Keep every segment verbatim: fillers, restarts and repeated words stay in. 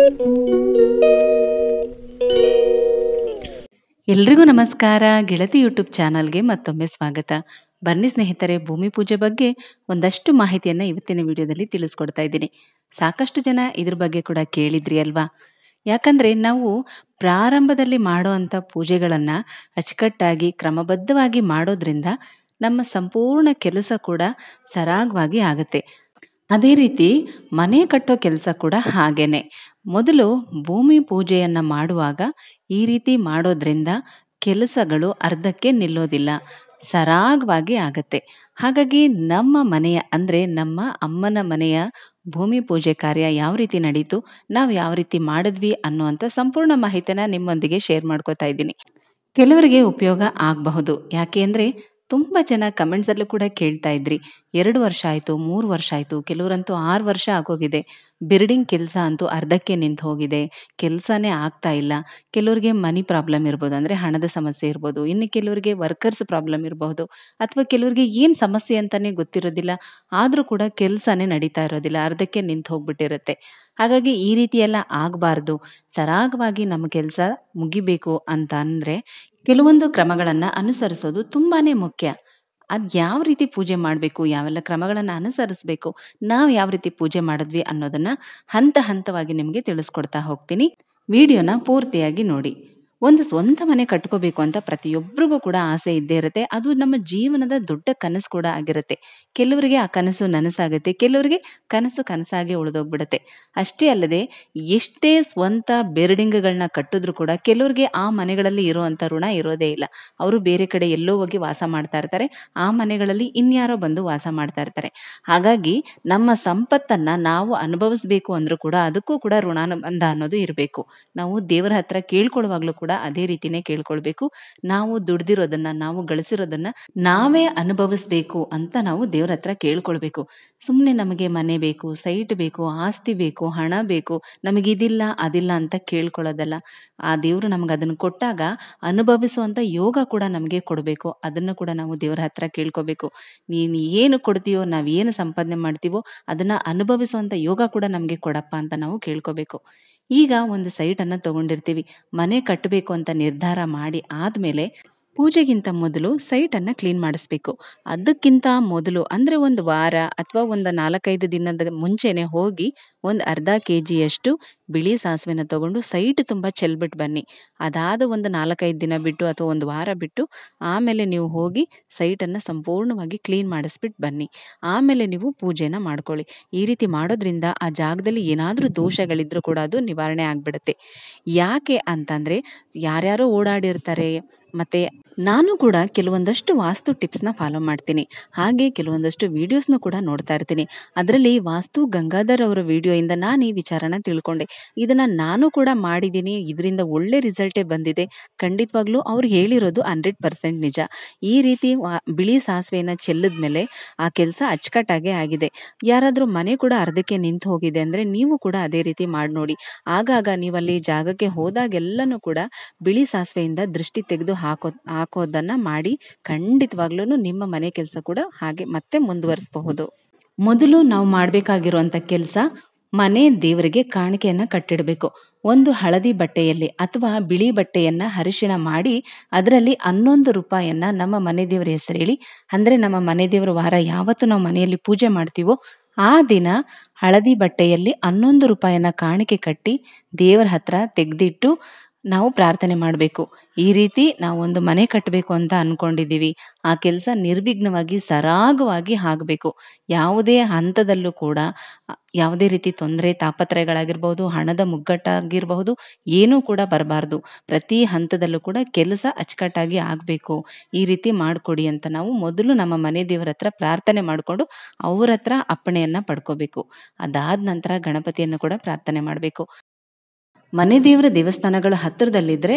ಎಲ್ರಿಗೂ ನಮಸ್ಕಾರ. ಗೆಳತಿ ಯೂಟ್ಯೂಬ್ ಚಾನಲ್ಗೆ ಮತ್ತೊಮ್ಮೆ ಸ್ವಾಗತ. ಬನ್ನಿ ಸ್ನೇಹಿತರೆ, ಭೂಮಿ ಪೂಜೆ ಬಗ್ಗೆ ಒಂದಷ್ಟು ಮಾಹಿತಿಯನ್ನು ಇವತ್ತಿನ ವಿಡಿಯೋದಲ್ಲಿ ತಿಳಿಸ್ಕೊಡ್ತಾ ಇದ್ದೀನಿ. ಸಾಕಷ್ಟು ಜನ ಇದ್ರ ಬಗ್ಗೆ ಕೂಡ ಕೇಳಿದ್ರಿ ಅಲ್ವಾ? ಯಾಕಂದರೆ ನಾವು ಪ್ರಾರಂಭದಲ್ಲಿ ಮಾಡೋ ಅಂಥ ಪೂಜೆಗಳನ್ನು ಅಚ್ಚುಕಟ್ಟಾಗಿ ಕ್ರಮಬದ್ಧವಾಗಿ ಮಾಡೋದ್ರಿಂದ ನಮ್ಮ ಸಂಪೂರ್ಣ ಕೆಲಸ ಕೂಡ ಸರಾಗವಾಗಿ ಆಗುತ್ತೆ. ಅದೇ ರೀತಿ ಮನೆ ಕಟ್ಟೋ ಕೆಲಸ ಕೂಡ ಹಾಗೇನೆ. ಮೊದಲು ಭೂಮಿ ಪೂಜೆಯನ್ನು ಮಾಡುವಾಗ ಈ ರೀತಿ ಮಾಡೋದ್ರಿಂದ ಕೆಲಸಗಳು ಅರ್ಧಕ್ಕೆ ನಿಲ್ಲೋದಿಲ್ಲ, ಸರಾಗವಾಗಿ ಆಗತ್ತೆ. ಹಾಗಾಗಿ ನಮ್ಮ ಮನೆಯ ಅಂದರೆ ನಮ್ಮ ಅಮ್ಮನ ಮನೆಯ ಭೂಮಿ ಪೂಜೆ ಕಾರ್ಯ ಯಾವ ರೀತಿ ನಡೀತು, ನಾವು ಯಾವ ರೀತಿ ಮಾಡಿದ್ವಿ ಅನ್ನುವಂಥ ಸಂಪೂರ್ಣ ಮಾಹಿತಿನ ನಿಮ್ಮೊಂದಿಗೆ ಶೇರ್ ಮಾಡ್ಕೋತಾ ಇದ್ದೀನಿ. ಕೆಲವರಿಗೆ ಉಪಯೋಗ ಆಗಬಹುದು. ಯಾಕೆ ಅಂದರೆ ತುಂಬ ಜನ ಕಮೆಂಟ್ಸಲ್ಲೂ ಕೂಡ ಕೇಳ್ತಾ ಇದ್ರಿ, ಎರಡು ವರ್ಷ ಆಯಿತು, ಮೂರು ವರ್ಷ ಆಯಿತು, ಕೆಲವರಂತೂ ಆರು ವರ್ಷ ಆಗೋಗಿದೆ, ಬಿಲ್ಡಿಂಗ್ ಕೆಲಸ ಅಂತೂ ಅರ್ಧಕ್ಕೆ ನಿಂತು ಹೋಗಿದೆ, ಕೆಲಸನೇ ಆಗ್ತಾ ಇಲ್ಲ. ಕೆಲವರಿಗೆ ಮನಿ ಪ್ರಾಬ್ಲಮ್ ಇರ್ಬೋದು, ಅಂದರೆ ಹಣದ ಸಮಸ್ಯೆ ಇರ್ಬೋದು, ಇನ್ನು ಕೆಲವರಿಗೆ ವರ್ಕರ್ಸ್ ಪ್ರಾಬ್ಲಮ್ ಇರಬಹುದು, ಅಥವಾ ಕೆಲವರಿಗೆ ಏನು ಸಮಸ್ಯೆ ಅಂತಲೇ ಗೊತ್ತಿರೋದಿಲ್ಲ, ಆದರೂ ಕೂಡ ಕೆಲಸನೇ ನಡೀತಾ ಇರೋದಿಲ್ಲ, ಅರ್ಧಕ್ಕೆ ನಿಂತು ಹೋಗ್ಬಿಟ್ಟಿರುತ್ತೆ. ಹಾಗಾಗಿ ಈ ರೀತಿ ಎಲ್ಲ ಆಗಬಾರ್ದು, ಸರಾಗವಾಗಿ ನಮ್ಮ ಕೆಲಸ ಮುಗಿಬೇಕು ಅಂತ ಅಂದರೆ ಕೆಲವೊಂದು ಕ್ರಮಗಳನ್ನು ಅನುಸರಿಸೋದು ತುಂಬಾ ಮುಖ್ಯ. ಅದು ಯಾವ ರೀತಿ ಪೂಜೆ ಮಾಡಬೇಕು, ಯಾವೆಲ್ಲ ಕ್ರಮಗಳನ್ನು ಅನುಸರಿಸಬೇಕು, ನಾವು ಯಾವ ರೀತಿ ಪೂಜೆ ಮಾಡಿದ್ವಿ ಅನ್ನೋದನ್ನು ಹಂತ ಹಂತವಾಗಿ ನಿಮಗೆ ತಿಳಿಸ್ಕೊಡ್ತಾ ಹೋಗ್ತೀನಿ. ವಿಡಿಯೋನ ಪೂರ್ತಿಯಾಗಿ ನೋಡಿ. ಒಂದು ಸ್ವಂತ ಮನೆ ಕಟ್ಕೋಬೇಕು ಅಂತ ಪ್ರತಿಯೊಬ್ಬರಿಗೂ ಕೂಡ ಆಸೆ ಇದ್ದೇ ಇರುತ್ತೆ. ಅದು ನಮ್ಮ ಜೀವನದ ದೊಡ್ಡ ಕನಸು ಕೂಡ ಆಗಿರುತ್ತೆ. ಕೆಲವರಿಗೆ ಆ ಕನಸು ನನಸಾಗುತ್ತೆ, ಕೆಲವರಿಗೆ ಕನಸು ಕನಸಾಗಿ ಉಳಿದೋಗ್ಬಿಡುತ್ತೆ. ಅಷ್ಟೇ ಅಲ್ಲದೆ ಎಷ್ಟೇ ಸ್ವಂತ ಬಿಲ್ಡಿಂಗ್ಗಳನ್ನ ಕಟ್ಟಿದ್ರು ಕೂಡ ಕೆಲವರಿಗೆ ಆ ಮನೆಗಳಲ್ಲಿ ಇರುವಂಥ ಋಣ ಇರೋದೇ ಇಲ್ಲ. ಅವರು ಬೇರೆ ಕಡೆ ಎಲ್ಲೋ ಹೋಗಿ ವಾಸ ಮಾಡ್ತಾ ಇರ್ತಾರೆ, ಆ ಮನೆಗಳಲ್ಲಿ ಇನ್ಯಾರೋ ಬಂದು ವಾಸ ಮಾಡ್ತಾ ಇರ್ತಾರೆ. ಹಾಗಾಗಿ ನಮ್ಮ ಸಂಪತ್ತನ್ನು ನಾವು ಅನುಭವಿಸ್ಬೇಕು ಅಂದರೂ ಕೂಡ ಅದಕ್ಕೂ ಕೂಡ ಋಣಾನುಬಂಧ ಅನ್ನೋದು ಇರಬೇಕು. ನಾವು ದೇವರ ಹತ್ರ ಕೇಳ್ಕೊಳ್ಳುವಾಗಲೂ ಕೂಡ ಅದೇ ರೀತಿನೇ ಕೇಳ್ಕೊಳ್ಬೇಕು. ನಾವು ದುಡ್ದಿರೋದನ್ನ, ನಾವು ಗಳಿಸಿರೋದನ್ನ ನಾವೇ ಅನುಭವಿಸ್ಬೇಕು ಅಂತ ನಾವು ದೇವರ ಹತ್ರ ಕೇಳ್ಕೊಳ್ಬೇಕು. ಸುಮ್ಮನೆ ನಮಗೆ ಮನೆ ಬೇಕು, ಸೈಟ್ ಬೇಕು, ಆಸ್ತಿ ಬೇಕು, ಹಣ ಬೇಕು, ನಮಗಿದಿಲ್ಲ ಅದಿಲ್ಲ ಅಂತ ಕೇಳ್ಕೊಳ್ಳೋದಲ್ಲ. ಆ ದೇವರು ನಮ್ಗೆ ಅದನ್ನು ಕೊಟ್ಟಾಗ ಅನುಭವಿಸುವಂಥ ಯೋಗ ಕೂಡ ನಮಗೆ ಕೊಡಬೇಕು. ಅದನ್ನು ಕೂಡ ನಾವು ದೇವರ ಹತ್ರ ಕೇಳ್ಕೋಬೇಕು. ನೀನು ಏನು ಕೊಡ್ತೀಯೋ, ನಾವು ಏನು ಸಂಪಾದನೆ ಮಾಡ್ತೀವೋ ಅದನ್ನು ಅನುಭವಿಸುವಂಥ ಯೋಗ ಕೂಡ ನಮಗೆ ಕೊಡಪ್ಪ ಅಂತ ನಾವು ಕೇಳ್ಕೋಬೇಕು. ಈಗ ಒಂದು ಸೈಟನ್ನು ತಗೊಂಡಿರ್ತೀವಿ, ಮನೆ ಕಟ್ಟಬೇಕು ಅಂತ ನಿರ್ಧಾರ ಮಾಡಿ ಆದಮೇಲೆ ಪೂಜೆಗಿಂತ ಮೊದಲು ಸೈಟನ್ನು ಕ್ಲೀನ್ ಮಾಡಿಸ್ಬೇಕು. ಅದಕ್ಕಿಂತ ಮೊದಲು ಅಂದರೆ ಒಂದು ವಾರ ಅಥವಾ ಒಂದು ನಾಲ್ಕೈದು ದಿನದ ಮುಂಚೆನೆ ಹೋಗಿ ಒಂದು ಅರ್ಧ ಕೆ ಜಿಯಷ್ಟು ಬಿಳಿ ಸಾಸಿವೆನ ತಗೊಂಡು ಸೈಟ್ ತುಂಬ ಚೆಲ್ಬಿಟ್ಟು ಬನ್ನಿ. ಅದಾದ ಒಂದು ನಾಲ್ಕೈದು ದಿನ ಬಿಟ್ಟು ಅಥವಾ ಒಂದು ವಾರ ಬಿಟ್ಟು ಆಮೇಲೆ ನೀವು ಹೋಗಿ ಸೈಟನ್ನು ಸಂಪೂರ್ಣವಾಗಿ ಕ್ಲೀನ್ ಮಾಡಿಸ್ಬಿಟ್ಟು ಬನ್ನಿ. ಆಮೇಲೆ ನೀವು ಪೂಜೆನ ಮಾಡ್ಕೊಳ್ಳಿ. ಈ ರೀತಿ ಮಾಡೋದ್ರಿಂದ ಆ ಜಾಗದಲ್ಲಿ ಏನಾದರೂ ದೋಷಗಳಿದ್ರೂ ಕೂಡ ಅದು ನಿವಾರಣೆ ಆಗಿಬಿಡುತ್ತೆ. ಯಾಕೆ ಅಂತಂದರೆ ಯಾರ್ಯಾರೋ ಓಡಾಡಿರ್ತಾರೆ, ಮತ್ತು ನಾನು ಕೂಡ ಕೆಲವೊಂದಷ್ಟು ವಾಸ್ತು ಟಿಪ್ಸ್ನ ಫಾಲೋ ಮಾಡ್ತೀನಿ, ಹಾಗೆ ಕೆಲವೊಂದಷ್ಟು ವೀಡಿಯೋಸ್ನ ಕೂಡ ನೋಡ್ತಾ ಇರ್ತೀನಿ. ಅದರಲ್ಲಿ ವಾಸ್ತು ಗಂಗಾಧರ್ ಅವರ ವಿಡಿಯೋಯಿಂದ ನಾನು ಈ ವಿಚಾರನ ತಿಳ್ಕೊಂಡೆ. ಇದನ್ನು ನಾನು ಕೂಡ ಮಾಡಿದ್ದೀನಿ, ಇದರಿಂದ ಒಳ್ಳೆ ರಿಸಲ್ಟೇ ಬಂದಿದೆ. ಖಂಡಿತವಾಗ್ಲೂ ಅವ್ರು ಹೇಳಿರೋದು ಹಂಡ್ರೆಡ್ ಪರ್ಸೆಂಟ್ ನಿಜ. ಈ ರೀತಿ ವಾ ಬಿಳಿ ಸಾಸಿವೆನ ಚೆಲ್ಲಿದ ಮೇಲೆ ಆ ಕೆಲಸ ಅಚ್ಚುಕಟ್ಟಾಗೇ ಆಗಿದೆ. ಯಾರಾದರೂ ಮನೆ ಕೂಡ ಅರ್ಧಕ್ಕೆ ನಿಂತು ಹೋಗಿದೆ ಅಂದರೆ ನೀವು ಕೂಡ ಅದೇ ರೀತಿ ಮಾಡಿ ನೋಡಿ. ಆಗಾಗ ನೀವಲ್ಲಿ ಜಾಗಕ್ಕೆ ಹೋದಾಗೆಲ್ಲನೂ ಕೂಡ ಬಿಳಿ ಸಾಸಿವೆಯಿಂದ ದೃಷ್ಟಿ ತೆಗೆದು ಹಾಕೋ ಹಾಕೋದನ್ನು ಮಾಡಿ ಖಂಡಿತವಾಗ್ಲೂ ನಿಮ್ಮ ಮನೆ ಕೆಲಸ ಕೂಡ ಹಾಗೆ ಮತ್ತೆ ಮುಂದುವರಿಸಬಹುದು. ಮೊದಲು ನಾವು ಮಾಡಬೇಕಾಗಿರುವಂಥ ಕೆಲಸ, ಮನೆ ದೇವರಿಗೆ ಕಾಣಿಕೆಯನ್ನು ಕಟ್ಟಿಡಬೇಕು. ಒಂದು ಹಳದಿ ಬಟ್ಟೆಯಲ್ಲಿ ಅಥವಾ ಬಿಳಿ ಬಟ್ಟೆಯನ್ನು ಅರಿಶಿಣ ಮಾಡಿ ಅದರಲ್ಲಿ ಹನ್ನೊಂದು ರೂಪಾಯಿಯನ್ನು ನಮ್ಮ ಮನೆ ದೇವರ ಹೆಸರು ಹೇಳಿ, ಅಂದರೆ ನಮ್ಮ ಮನೆ ದೇವರ ವಾರ ಯಾವತ್ತು ನಾವು ಮನೆಯಲ್ಲಿ ಪೂಜೆ ಮಾಡ್ತೀವೋ ಆ ದಿನ ಹಳದಿ ಬಟ್ಟೆಯಲ್ಲಿ ಹನ್ನೊಂದು ರೂಪಾಯಿಯನ್ನು ಕಾಣಿಕೆ ಕಟ್ಟಿ ದೇವರ ಹತ್ರ ತೆಗೆದಿಟ್ಟು ನಾವು ಪ್ರಾರ್ಥನೆ ಮಾಡಬೇಕು. ಈ ರೀತಿ ನಾವು ಒಂದು ಮನೆ ಕಟ್ಟಬೇಕು ಅಂತ ಅಂದ್ಕೊಂಡಿದ್ದೀವಿ, ಆ ಕೆಲಸ ನಿರ್ವಿಘ್ನವಾಗಿ ಸರಾಗವಾಗಿ ಆಗಬೇಕು. ಯಾವುದೇ ಹಂತದಲ್ಲೂ ಕೂಡ ಯಾವುದೇ ರೀತಿ ತೊಂದರೆ ತಾಪತ್ರಯಗಳಾಗಿರ್ಬೋದು, ಹಣದ ಮುಗ್ಗಟ್ಟಾಗಿರಬಹುದು, ಏನೂ ಕೂಡ ಬರಬಾರ್ದು. ಪ್ರತಿ ಹಂತದಲ್ಲೂ ಕೂಡ ಕೆಲಸ ಅಚ್ಚುಕಟ್ಟಾಗಿ ಆಗಬೇಕು. ಈ ರೀತಿ ಮಾಡಿಕೊಡಿ ಅಂತ ನಾವು ಮೊದಲು ನಮ್ಮ ಮನೆ ದೇವರ ಹತ್ರ ಪ್ರಾರ್ಥನೆ ಮಾಡಿಕೊಂಡು ಅವ್ರ ಹತ್ರ ಅಪ್ಪಣೆಯನ್ನು ಪಡ್ಕೋಬೇಕು. ಅದಾದ ನಂತರ ಗಣಪತಿಯನ್ನು ಕೂಡ ಪ್ರಾರ್ಥನೆ ಮಾಡಬೇಕು. ಮನೆ ದೇವರ ದೇವಸ್ಥಾನಗಳು ಹತ್ತಿರದಲ್ಲಿದ್ದರೆ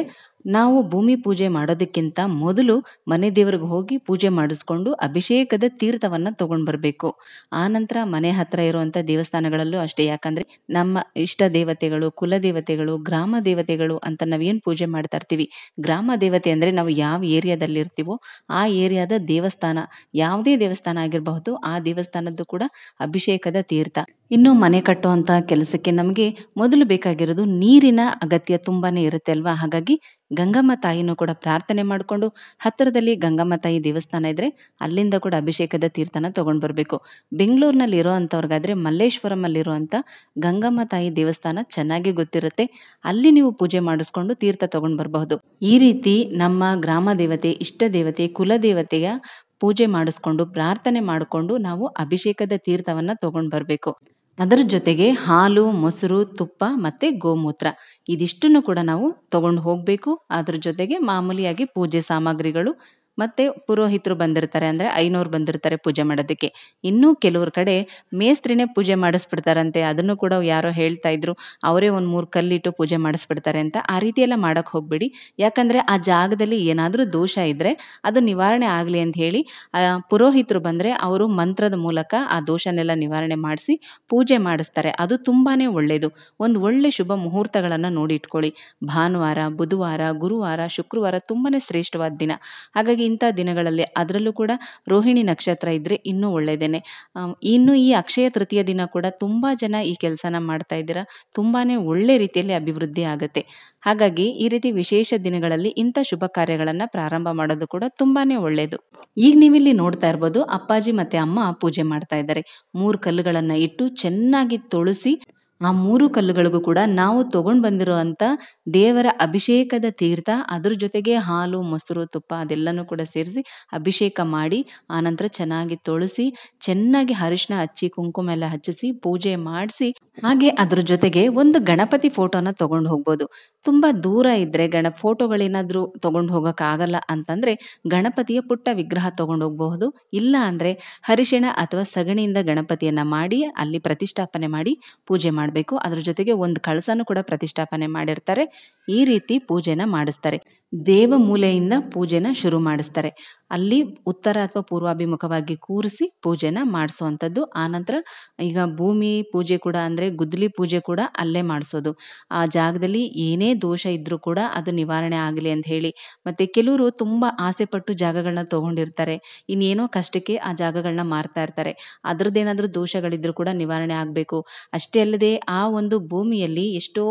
ನಾವು ಭೂಮಿ ಪೂಜೆ ಮಾಡೋದಕ್ಕಿಂತ ಮೊದಲು ಮನೆ ದೇವರಿಗೆ ಹೋಗಿ ಪೂಜೆ ಮಾಡಿಸ್ಕೊಂಡು ಅಭಿಷೇಕದ ತೀರ್ಥವನ್ನ ತಗೊಂಡ್ ಬರಬೇಕು. ಆನಂತರ ಮನೆ ಹತ್ರ ಇರುವಂತ ದೇವಸ್ಥಾನಗಳಲ್ಲೂ ಅಷ್ಟೇ. ಯಾಕಂದ್ರೆ ನಮ್ಮ ಇಷ್ಟ ದೇವತೆಗಳು, ಕುಲ ದೇವತೆಗಳು, ಗ್ರಾಮ ದೇವತೆಗಳು ಅಂತ ನಾವೇನ್ ಪೂಜೆ ಮಾಡ್ತಾ ಇರ್ತೀವಿ. ಗ್ರಾಮ ದೇವತೆ ಅಂದ್ರೆ ನಾವು ಯಾವ ಏರಿಯಾದಲ್ಲಿ ಇರ್ತೀವೋ ಆ ಏರಿಯಾದ ದೇವಸ್ಥಾನ, ಯಾವುದೇ ದೇವಸ್ಥಾನ ಆಗಿರಬಹುದು, ಆ ದೇವಸ್ಥಾನದ್ದು ಕೂಡ ಅಭಿಷೇಕದ ತೀರ್ಥ. ಇನ್ನು ಮನೆ ಕಟ್ಟುವಂತ ಕೆಲಸಕ್ಕೆ ನಮಗೆ ಮೊದಲು ಬೇಕಾಗಿರೋದು ನೀರಿನ ಅಗತ್ಯ ತುಂಬಾನೇ ಇರುತ್ತೆ ಅಲ್ವಾ. ಹಾಗಾಗಿ ಗಂಗಮ್ಮ ತಾಯಿನೂ ಕೂಡ ಪ್ರಾರ್ಥನೆ ಮಾಡಿಕೊಂಡು ಹತ್ತಿರದಲ್ಲಿ ಗಂಗಮ್ಮ ತಾಯಿ ದೇವಸ್ಥಾನ ಇದ್ರೆ ಅಲ್ಲಿಂದ ಕೂಡ ಅಭಿಷೇಕದ ತೀರ್ಥನ ತಗೊಂಡ್ ಬರ್ಬೇಕು. ಬೆಂಗಳೂರಿನಲ್ಲಿ ಇರೋ ಅಂಥವ್ರಿಗಾದ್ರೆ ಮಲ್ಲೇಶ್ವರಂ ಅಲ್ಲಿರುವಂತ ಗಂಗಮ್ಮ ತಾಯಿ ದೇವಸ್ಥಾನ ಚೆನ್ನಾಗಿ ಗೊತ್ತಿರುತ್ತೆ. ಅಲ್ಲಿ ನೀವು ಪೂಜೆ ಮಾಡಿಸ್ಕೊಂಡು ತೀರ್ಥ ತಗೊಂಡ್ ಬರಬಹುದು. ಈ ರೀತಿ ನಮ್ಮ ಗ್ರಾಮ ದೇವತೆ, ಇಷ್ಟ ದೇವತೆ, ಕುಲ ದೇವತೆಯ ಪೂಜೆ ಮಾಡಿಸ್ಕೊಂಡು ಪ್ರಾರ್ಥನೆ ಮಾಡಿಕೊಂಡು ನಾವು ಅಭಿಷೇಕದ ತೀರ್ಥವನ್ನ ತಗೊಂಡ್ ಬರ್ಬೇಕು. ಅದರ ಜೊತೆಗೆ ಹಾಲು, ಮೊಸರು, ತುಪ್ಪ ಮತ್ತೆ ಗೋಮೂತ್ರ ಇದಿಷ್ಟನ್ನು ಕೂಡ ನಾವು ತಗೊಂಡು ಹೋಗ್ಬೇಕು. ಅದ್ರ ಜೊತೆಗೆ ಮಾಮೂಲಿಯಾಗಿ ಪೂಜೆ ಸಾಮಗ್ರಿಗಳು ಮತ್ತೆ ಪುರೋಹಿತರು ಬಂದಿರ್ತಾರೆ, ಅಂದ್ರೆ ಐನೋರು ಬಂದಿರ್ತಾರೆ ಪೂಜೆ ಮಾಡೋದಕ್ಕೆ. ಇನ್ನೂ ಕೆಲವ್ರ ಕಡೆ ಮೇಸ್ತ್ರಿನೇ ಪೂಜೆ ಮಾಡಿಸ್ಬಿಡ್ತಾರಂತೆ. ಅದನ್ನು ಕೂಡ ಯಾರೋ ಹೇಳ್ತಾ ಇದ್ರು, ಅವರೇ ಒಂದ್ ಮೂರ್ ಕಲ್ಲಿಟ್ಟು ಪೂಜೆ ಮಾಡಿಸ್ಬಿಡ್ತಾರೆ ಅಂತ. ಆ ರೀತಿ ಎಲ್ಲ ಮಾಡಕ್ ಹೋಗ್ಬೇಡಿ. ಯಾಕಂದ್ರೆ ಆ ಜಾಗದಲ್ಲಿ ಏನಾದ್ರೂ ದೋಷ ಇದ್ರೆ ಅದು ನಿವಾರಣೆ ಆಗ್ಲಿ ಅಂತ ಹೇಳಿ ಆ ಪುರೋಹಿತರು ಬಂದ್ರೆ ಅವರು ಮಂತ್ರದ ಮೂಲಕ ಆ ದೋಷನೆಲ್ಲ ನಿವಾರಣೆ ಮಾಡಿಸಿ ಪೂಜೆ ಮಾಡಿಸ್ತಾರೆ. ಅದು ತುಂಬಾನೇ ಒಳ್ಳೇದು. ಒಂದು ಒಳ್ಳೆ ಶುಭ ಮುಹೂರ್ತಗಳನ್ನ ನೋಡಿ ಇಟ್ಕೊಳ್ಳಿ. ಭಾನುವಾರ, ಬುಧವಾರ, ಗುರುವಾರ, ಶುಕ್ರವಾರ ತುಂಬಾನೇ ಶ್ರೇಷ್ಠವಾದ ದಿನ. ಹಾಗಾಗಿ ಇಂಥ ದಿನಗಳಲ್ಲಿ ಅದರಲ್ಲೂ ಕೂಡ ರೋಹಿಣಿ ನಕ್ಷತ್ರ ಇದ್ರೆ ಇನ್ನೂ ಒಳ್ಳೇದೇನೆ. ಇನ್ನು ಈ ಅಕ್ಷಯ ತೃತೀಯ ದಿನ ಕೂಡ ತುಂಬಾ ಜನ ಈ ಕೆಲಸನ ಮಾಡ್ತಾ ಇದ್ದೀರಾ. ತುಂಬಾನೇ ಒಳ್ಳೆ ರೀತಿಯಲ್ಲಿ ಅಭಿವೃದ್ಧಿ ಆಗುತ್ತೆ. ಹಾಗಾಗಿ ಈ ರೀತಿ ವಿಶೇಷ ದಿನಗಳಲ್ಲಿ ಇಂಥ ಶುಭ ಕಾರ್ಯಗಳನ್ನ ಪ್ರಾರಂಭ ಮಾಡೋದು ಕೂಡ ತುಂಬಾನೇ ಒಳ್ಳೇದು. ಈಗ ನೀವಿಲ್ಲಿ ನೋಡ್ತಾ ಇರ್ಬೋದು, ಅಪ್ಪಾಜಿ ಮತ್ತೆ ಅಮ್ಮ ಪೂಜೆ ಮಾಡ್ತಾ ಇದ್ದಾರೆ. ಮೂರು ಕಲ್ಲುಗಳನ್ನ ಇಟ್ಟು ಚೆನ್ನಾಗಿ ತೊಳಸಿ ಆ ಮೂರು ಕಲ್ಲುಗಳಿಗೂ ಕೂಡ ನಾವು ತಗೊಂಡ್ ಬಂದಿರುವಂತ ದೇವರ ಅಭಿಷೇಕದ ತೀರ್ಥ, ಅದ್ರ ಜೊತೆಗೆ ಹಾಲು, ಮೊಸರು, ತುಪ್ಪ ಅದೆಲ್ಲನೂ ಕೂಡ ಸೇರಿಸಿ ಅಭಿಷೇಕ ಮಾಡಿ ಆನಂತರ ಚೆನ್ನಾಗಿ ತೊಳಸಿ ಚೆನ್ನಾಗಿ ಅರಿಶಿನ ಹಚ್ಚಿ ಕುಂಕುಮ ಎಲ್ಲ ಹಚ್ಚಿಸಿ ಪೂಜೆ ಮಾಡಿಸಿ, ಹಾಗೆ ಅದ್ರ ಜೊತೆಗೆ ಒಂದು ಗಣಪತಿ ಫೋಟೋನ ತಗೊಂಡು ಹೋಗ್ಬೋದು. ತುಂಬಾ ದೂರ ಇದ್ರೆ ಗಣ ಫೋಟೋಗಳೇನಾದ್ರೂ ತಗೊಂಡು ಹೋಗಕ್ ಆಗಲ್ಲ ಅಂತಂದ್ರೆ ಗಣಪತಿಯ ಪುಟ್ಟ ವಿಗ್ರಹ ತಗೊಂಡು ಹೋಗಬಹುದು. ಇಲ್ಲ ಅಂದ್ರೆ ಅರಿಶಿಣ ಅಥವಾ ಸಗಣಿಯಿಂದ ಗಣಪತಿಯನ್ನ ಮಾಡಿ ಅಲ್ಲಿ ಪ್ರತಿಷ್ಠಾಪನೆ ಮಾಡಿ ಪೂಜೆ ಮಾಡಬೇಕು. ಅದ್ರ ಜೊತೆಗೆ ಒಂದು ಕಳಸನೂ ಕೂಡ ಪ್ರತಿಷ್ಠಾಪನೆ ಮಾಡಿರ್ತಾರೆ. ಈ ರೀತಿ ಪೂಜೆನ ಮಾಡಿಸ್ತಾರೆ. ದೇವ ಮೂಲೆಯಿಂದ ಪೂಜೆನ ಶುರು ಮಾಡಿಸ್ತಾರೆ. ಅಲ್ಲಿ ಉತ್ತರ ಅಥವಾ ಪೂರ್ವಾಭಿಮುಖವಾಗಿ ಕೂರಿಸಿ ಪೂಜೆನ ಮಾಡಿಸುವಂಥದ್ದು. ಆನಂತರ ಈಗ ಭೂಮಿ ಪೂಜೆ ಕೂಡ ಅಂದ್ರೆ ಗುದ್ದಲಿ ಪೂಜೆ ಕೂಡ ಅಲ್ಲೇ ಮಾಡಿಸೋದು. ಆ ಜಾಗದಲ್ಲಿ ಏನೇ ದೋಷ ಇದ್ರೂ ಕೂಡ ಅದು ನಿವಾರಣೆ ಆಗಲಿ ಅಂತ ಹೇಳಿ. ಮತ್ತೆ ಕೆಲವರು ತುಂಬಾ ಆಸೆ ಪಟ್ಟು ಜಾಗಗಳನ್ನ ತಗೊಂಡಿರ್ತಾರೆ. ಇನ್ನೇನೋ ಕಷ್ಟಕ್ಕೆ ಆ ಜಾಗಗಳನ್ನ ಮಾರ್ತಾ ಇರ್ತಾರೆ. ಅದ್ರದ್ದೇನಾದ್ರೂ ದೋಷಗಳಿದ್ರು ಕೂಡ ನಿವಾರಣೆ ಆಗ್ಬೇಕು. ಅಷ್ಟೇ ಅಲ್ಲದೆ ಆ ಒಂದು ಭೂಮಿಯಲ್ಲಿ ಎಷ್ಟೋ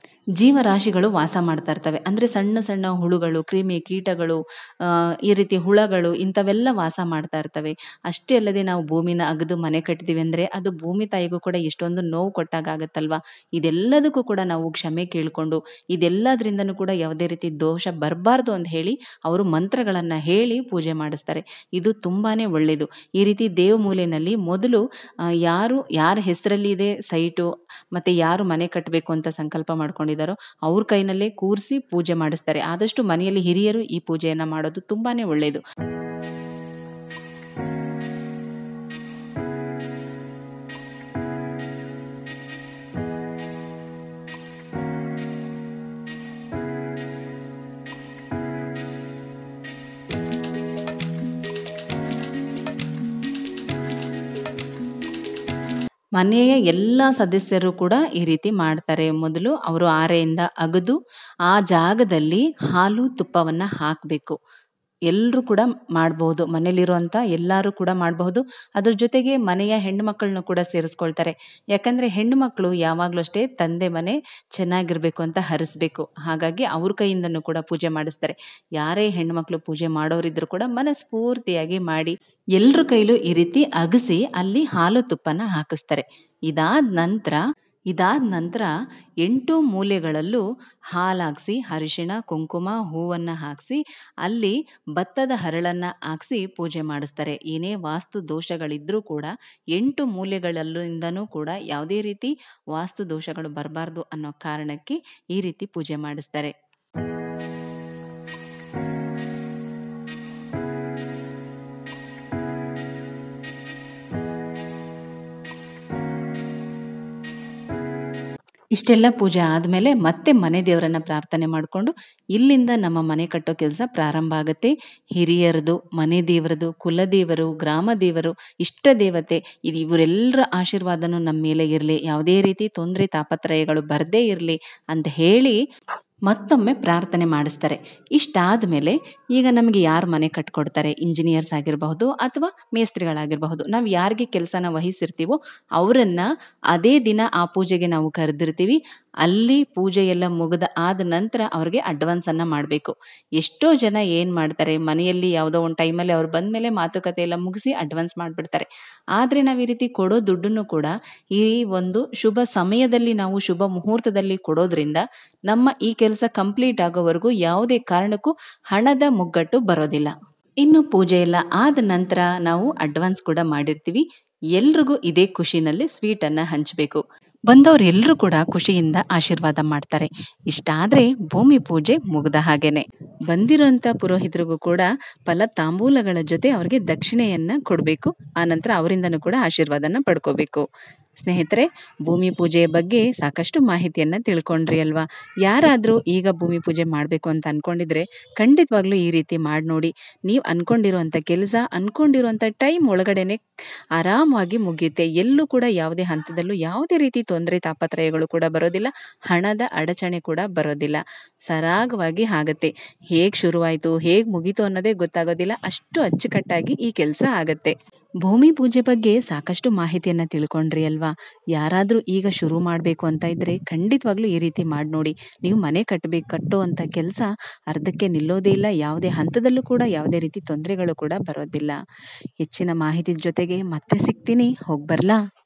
ಜೀವರಾಶಿಗಳು ವಾಸ ಮಾಡ್ತಾ ಇರ್ತವೆ. ಅಂದ್ರೆ ಸಣ್ಣ ಸಣ್ಣ ಹುಳುಗಳು, ಕ್ರಿಮಿ ಕೀಟಗಳು, ಆ ಈ ರೀತಿ ಹುಳಗಳು ಇಂಥವೆಲ್ಲ ವಾಸ ಮಾಡ್ತಾ ಇರ್ತವೆ. ಅಷ್ಟೇ ಅಲ್ಲದೆ ನಾವು ಭೂಮಿನ ಅಗದು ಮನೆ ಕಟ್ತೀವಿ ಅಂದ್ರೆ ಅದು ಭೂಮಿ ತಾಯಿಗೂ ಕೂಡ ಎಷ್ಟೊಂದು ನೋವು ಕೊಟ್ಟಾಗ ಆಗತ್ತಲ್ವಾ. ಇದೆಲ್ಲದಕ್ಕೂ ಕೂಡ ನಾವು ಕ್ಷಮೆ ಕೇಳ್ಕೊಂಡು ಇದೆಲ್ಲದ್ರಿಂದನೂ ಕೂಡ ಯಾವುದೇ ರೀತಿ ದೋಷ ಬರಬಾರ್ದು ಅಂತ ಹೇಳಿ ಅವರು ಮಂತ್ರಗಳನ್ನ ಹೇಳಿ ಪೂಜೆ ಮಾಡಿಸ್ತಾರೆ. ಇದು ತುಂಬಾನೇ ಒಳ್ಳೇದು. ಈ ರೀತಿ ದೇವ ಮೂಲೆಯಲ್ಲಿ ಮೊದಲು ಆ, ಯಾರು ಯಾರ ಹೆಸರಲ್ಲಿ ಇದೆ ಸೈಟು ಮತ್ತೆ ಯಾರು ಮನೆ ಕಟ್ಟಬೇಕು ಅಂತ ಸಂಕಲ್ಪ ಮಾಡ್ಕೊಂಡಿದ್ದಾರೋ ಅವ್ರ ಕೈನಲ್ಲೇ ಕೂರಿಸಿ ಪೂಜೆ ಮಾಡಿಸ್ತಾರೆ. ಆದಷ್ಟು ಮನೆಯಲ್ಲಿ ಹಿರಿಯರು ಈ ಪೂಜೆಯನ್ನ ಮಾಡೋದು ತುಂಬಾನೇ ಒಳ್ಳೇದು. ಮನೆಯ ಎಲ್ಲ ಸದಸ್ಯರು ಕೂಡ ಈ ರೀತಿ ಮಾಡ್ತಾರೆ. ಮೊದಲು ಅವರು ಆರೆಯಿಂದ ಅಗದು ಆ ಜಾಗದಲ್ಲಿ ಹಾಲು ತುಪ್ಪವನ್ನ ಹಾಕಬೇಕು. ಎಲ್ರು ಕೂಡ ಮಾಡಬಹುದು. ಮನೇಲಿರುವಂತ ಎಲ್ಲಾರು ಕೂಡ ಮಾಡಬಹುದು. ಅದ್ರ ಜೊತೆಗೆ ಮನೆಯ ಹೆಣ್ಣು ಮಕ್ಕಳನ್ನು ಕೂಡ ಸೇರಿಸ್ಕೊಳ್ತಾರೆ. ಯಾಕಂದ್ರೆ ಹೆಣ್ಣು ಮಕ್ಕಳು ಯಾವಾಗ್ಲೂ ಅಷ್ಟೇ ತಂದೆ ಮನೆ ಚೆನ್ನಾಗಿರ್ಬೇಕು ಅಂತ ಹರಿಸ್ಬೇಕು. ಹಾಗಾಗಿ ಅವ್ರ ಕೈಯಿಂದನೂ ಕೂಡ ಪೂಜೆ ಮಾಡಿಸ್ತಾರೆ. ಯಾರೇ ಹೆಣ್ಣು ಮಕ್ಕಳು ಪೂಜೆ ಮಾಡೋರಿದ್ರು ಕೂಡ ಮನಸ್ಫೂರ್ತಿಯಾಗಿ ಮಾಡಿ ಎಲ್ರ ಕೈಲೂ ಈ ರೀತಿ ಅಗಸಿ ಅಲ್ಲಿ ಹಾಲು ತುಪ್ಪನ ಹಾಕಿಸ್ತಾರೆ. ಇದಾದ ನಂತರ ಇದಾದ ನಂತರ ಎಂಟು ಮೂಲೆಗಳಲ್ಲೂ ಹಾಲಾಕ್ಸಿ ಅರಿಶಿಣ ಕುಂಕುಮ ಹೂವನ್ನ ಹಾಕ್ಸಿ ಅಲ್ಲಿ ಭತ್ತದ ಹರಳನ್ನ ಹಾಕ್ಸಿ ಪೂಜೆ ಮಾಡಿಸ್ತಾರೆ. ಏನೇ ವಾಸ್ತು ದೋಷಗಳಿದ್ರೂ ಕೂಡ ಎಂಟು ಮೂಲೆಗಳಲ್ಲಿಂದನೂ ಕೂಡ ಯಾವುದೇ ರೀತಿ ವಾಸ್ತು ದೋಷಗಳು ಬರಬಾರ್ದು ಅನ್ನೋ ಕಾರಣಕ್ಕೆ ಈ ರೀತಿ ಪೂಜೆ ಮಾಡಿಸ್ತಾರೆ. ಇಷ್ಟೆಲ್ಲ ಪೂಜೆ ಆದಮೇಲೆ ಮತ್ತೆ ಮನೆ ದೇವರನ್ನ ಪ್ರಾರ್ಥನೆ ಮಾಡಿಕೊಂಡು ಇಲ್ಲಿಂದ ನಮ್ಮ ಮನೆ ಕಟ್ಟೋ ಕೆಲಸ ಪ್ರಾರಂಭ ಆಗುತ್ತೆ. ಹಿರಿಯರದು, ಮನೆ ದೇವರದು, ಕುಲದೇವರು, ಗ್ರಾಮ ದೇವರು, ಇಷ್ಟ ದೇವತೆ ಇದು ಇವರೆಲ್ಲರ ಆಶೀರ್ವಾದನೂ ನಮ್ಮ ಮೇಲೆ ಇರಲಿ, ಯಾವುದೇ ರೀತಿ ತೊಂದರೆ ತಾಪತ್ರಯಗಳು ಬರದೇ ಇರಲಿ ಅಂತ ಹೇಳಿ ಮತ್ತೊಮ್ಮೆ ಪ್ರಾರ್ಥನೆ ಮಾಡಿಸ್ತಾರೆ. ಇಷ್ಟಾದ ಮೇಲೆ ಈಗ ನಮಗೆ ಯಾರು ಮನೆ ಕಟ್ಕೊಡ್ತಾರೆ, ಇಂಜಿನಿಯರ್ಸ್ ಆಗಿರಬಹುದು ಅಥವಾ ಮೇಸ್ತ್ರಿಗಳಾಗಿರಬಹುದು, ನಾವು ಯಾರಿಗೆ ಕೆಲಸನ ವಹಿಸಿರ್ತೀವೋ ಅವರನ್ನು ಅದೇ ದಿನ ಆ ಪೂಜೆಗೆ ನಾವು ಕರೆದಿರ್ತೀವಿ. ಅಲ್ಲಿ ಪೂಜೆ ಎಲ್ಲ ಮುಗಿದ ಆದ ನಂತರ ಅವ್ರಿಗೆ ಅಡ್ವಾನ್ಸನ್ನು ಮಾಡಬೇಕು. ಎಷ್ಟೋ ಜನ ಏನು ಮಾಡ್ತಾರೆ, ಮನೆಯಲ್ಲಿ ಯಾವುದೋ ಒಂದು ಟೈಮಲ್ಲಿ ಅವ್ರು ಬಂದ ಮೇಲೆ ಮಾತುಕತೆ ಎಲ್ಲ ಮುಗಿಸಿ ಅಡ್ವಾನ್ಸ್ ಮಾಡಿಬಿಡ್ತಾರೆ. ಆದರೆ ನಾವು ಈ ರೀತಿ ಕೊಡೋ ದುಡ್ಡನ್ನು ಕೂಡ ಈ ಒಂದು ಶುಭ ಸಮಯದಲ್ಲಿ ನಾವು ಶುಭ ಮುಹೂರ್ತದಲ್ಲಿ ಕೊಡೋದ್ರಿಂದ ನಮ್ಮ ಈ ಕೆಲಸ ಕಂಪ್ಲೀಟ್ ಆಗೋವರೆಗೂ ಯಾವುದೇ ಕಾರಣಕ್ಕೂ ಹಣದ ಮುಗ್ಗಟ್ಟು ಬರೋದಿಲ್ಲ. ಇನ್ನು ಪೂಜೆ ಎಲ್ಲ ಆದ ನಂತರ ನಾವು ಅಡ್ವಾನ್ಸ್ ಕೂಡ ಮಾಡಿರ್ತೀವಿ. ಎಲ್ರಿಗೂ ಇದೇ ಖುಷಿನಲ್ಲಿ ಸ್ವೀಟನ್ನು ಹಂಚಬೇಕು. ಬಂದವರು ಎಲ್ಲರೂ ಕೂಡ ಖುಷಿಯಿಂದ ಆಶೀರ್ವಾದ ಮಾಡ್ತಾರೆ. ಇಷ್ಟಾದರೆ ಭೂಮಿ ಪೂಜೆ ಮುಗ್ದ ಹಾಗೇನೆ. ಬಂದಿರೋಂಥ ಪುರೋಹಿತರಿಗೂ ಕೂಡ ಫಲ ತಾಂಬೂಲಗಳ ಜೊತೆ ಅವರಿಗೆ ದಕ್ಷಿಣೆಯನ್ನು ಕೊಡಬೇಕು. ಆನಂತರ ಅವರಿಂದನೂ ಕೂಡ ಆಶೀರ್ವಾದನ ಪಡ್ಕೋಬೇಕು. ಸ್ನೇಹಿತರೆ, ಭೂಮಿ ಪೂಜೆಯ ಬಗ್ಗೆ ಸಾಕಷ್ಟು ಮಾಹಿತಿಯನ್ನು ತಿಳ್ಕೊಂಡ್ರಿ ಅಲ್ವಾ? ಯಾರಾದರೂ ಈಗ ಭೂಮಿ ಪೂಜೆ ಮಾಡಬೇಕು ಅಂತ ಅಂದ್ಕೊಂಡಿದ್ರೆ ಖಂಡಿತವಾಗ್ಲೂ ಈ ರೀತಿ ಮಾಡಿ ನೋಡಿ. ನೀವು ಅಂದ್ಕೊಂಡಿರುವಂಥ ಕೆಲಸ ಅಂದ್ಕೊಂಡಿರುವಂಥ ಟೈಮ್ ಒಳಗಡೆನೆ ಆರಾಮವಾಗಿ ಮುಗಿಯುತ್ತೆ. ಎಲ್ಲೂ ಕೂಡ ಯಾವುದೇ ಹಂತದಲ್ಲೂ ಯಾವುದೇ ರೀತಿ ತೊಂದರೆ ತಾಪತ್ರಯಗಳು ಕೂಡ ಬರೋದಿಲ್ಲ, ಹಣದ ಅಡಚಣೆ ಕೂಡ ಬರೋದಿಲ್ಲ. ಸರಾಗವಾಗಿ ಆಗುತ್ತೆ. ಹೇಗೆ ಶುರುವಾಯಿತು ಹೇಗೆ ಮುಗೀತು ಅನ್ನೋದೇ ಗೊತ್ತಾಗೋದಿಲ್ಲ, ಅಷ್ಟು ಅಚ್ಚುಕಟ್ಟಾಗಿ ಈ ಕೆಲಸ ಆಗುತ್ತೆ. ಭೂಮಿ ಪೂಜೆ ಬಗ್ಗೆ ಸಾಕಷ್ಟು ಮಾಹಿತಿಯನ್ನು ತಿಳ್ಕೊಂಡ್ರಿ ಅಲ್ವಾ? ಯಾರಾದರೂ ಈಗ ಶುರು ಮಾಡಬೇಕು ಅಂತ ಇದ್ದರೆ ಖಂಡಿತವಾಗ್ಲೂ ಈ ರೀತಿ ಮಾಡಿ ನೋಡಿ. ನೀವು ಮನೆ ಕಟ್ಟಬೇಕು ಕಟ್ಟೋ ಅಂಥ ಕೆಲಸ ಅರ್ಧಕ್ಕೆ ನಿಲ್ಲೋದೇ ಇಲ್ಲ, ಯಾವುದೇ ಹಂತದಲ್ಲೂ ಕೂಡ ಯಾವುದೇ ರೀತಿ ತೊಂದರೆಗಳು ಕೂಡ ಬರೋದಿಲ್ಲ. ಹೆಚ್ಚಿನ ಮಾಹಿತಿ ಜೊತೆಗೆ ಮತ್ತೆ ಸಿಗ್ತೀನಿ, ಹೋಗಿ ಬರಲಾ?